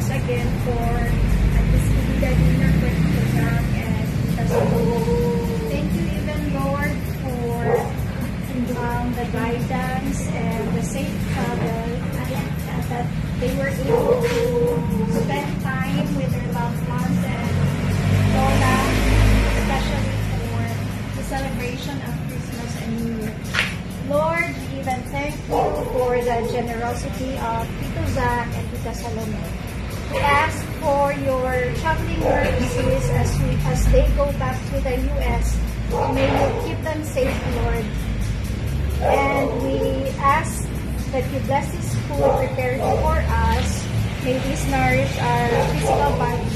once again for a despedida dinner with Tito Zach and Tita Salome. Thank you even, Lord, for the guidance and the safe travel that they were able to spend time with their loved ones and Lola, especially for the celebration of Christmas and New Year. Lord, we even thank you for the generosity of Tito Zach and Tita Salome. We ask for your traveling mercies as they go back to the U.S. May you keep them safe, Lord. And we ask that you bless this food prepared for us. May this nourish our physical body